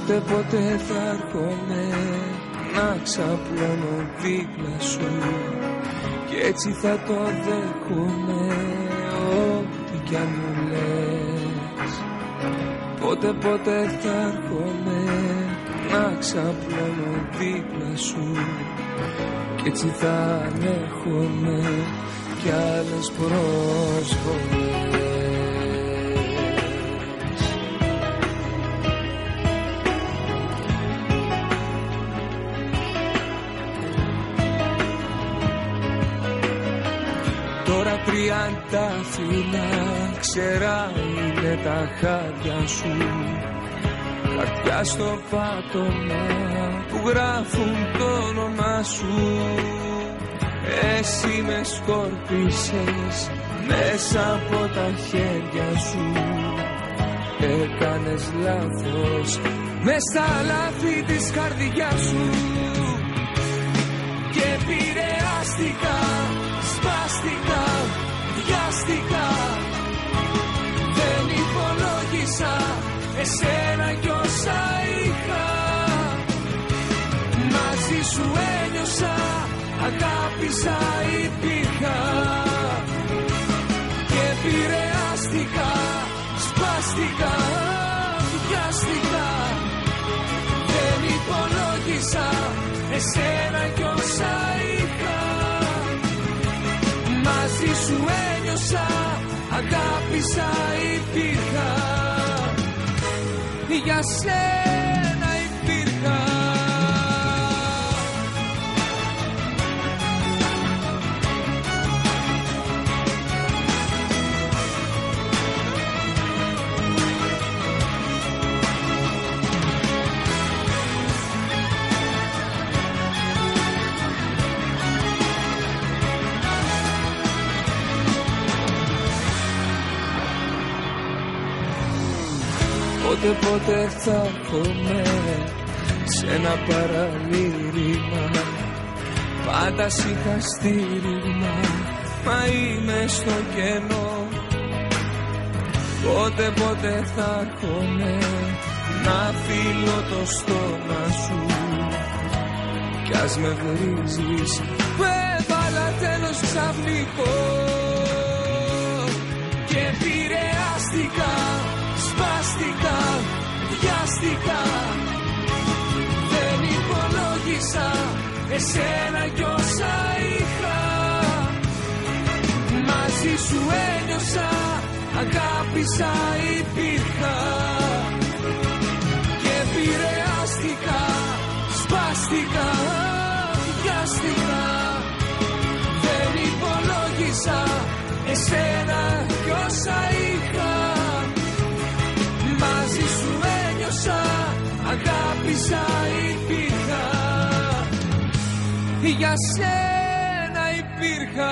Πότε θα έρχομαι να ξαπλώνω δίπλα σου κι έτσι θα το δέχομαι ό,τι κι αν μου λες. Πότε θα έρχομαι να ξαπλώνω δίπλα σου κι έτσι θα ανέχομαι κι άλλες προσφορές. Τώρα 30 φύλλα ξερά είναι τα χάδια σου, χαρτιά στο πάτωμα που γράφουν το όνομά σου. Εσύ με σκόρπισες μέσα από τα χέρια σου, έκανες λάθος μες στα λάθη της καρδιάς σου και επηρεάστηκα, σπάστηκα, βιάστηκα. Δεν υπολόγισα εσένα κι όσα είχα. Μαζί σου ένιωσα, αγάπησα, υπήρχα και επηρεάστηκα, σπάστηκα, βιάστηκα. Δεν υπολόγισα εσένα κι όσα είχα. Μαζί σου ένιωσα, αγάπησα, υπήρχα. Για σένα υπήρχα. Πότε θα έρχομαι σε ένα παραλήρημα, πάντα σ' είχα στήριγμα, μα είμαι στο κενό. Πότε θα έρχομαι να φύλλω το στόμα σου κι ας με βρίζεις, που έβαλα τέλος ξαφνικό και επηρεάστηκα, σπάστηκα, βιάστηκα. Δεν υπολόγισα εσένα κι όσα είχα. Μαζί σου ένιωσα, αγάπησα, υπήρχα και επηρεάστηκα, σπάστηκα, βιάστηκα. Δεν υπολόγισα εσένα κι όσα είχα. Μαζί σου ένιωσα, αγάπησα, υπήρχα. Για σένα υπήρχα.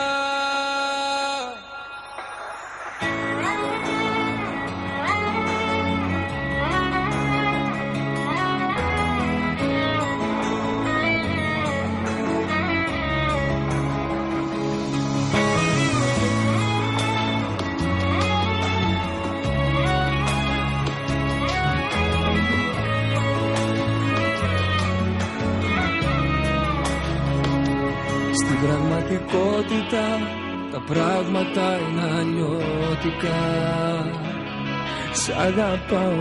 Πραγματικότητα τα πράγματα είναι αλλιώτικα. Σ' αγαπάω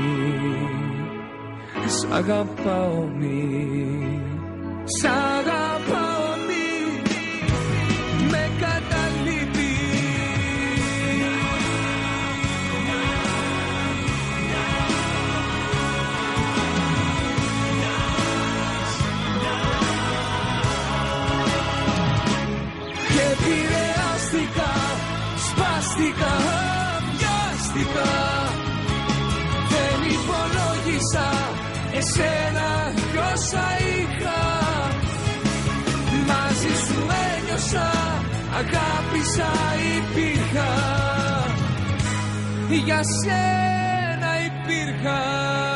σ' αγαπάω σ' αγαπάω με καταλείπει. Και επηρεάστηκα, σπάστηκα, βιάστηκα. Δεν υπολόγισα εσένα κι όσα είχα. Μαζί σου ένιωσα, αγάπησα, υπήρχα. Για σένα υπήρχα.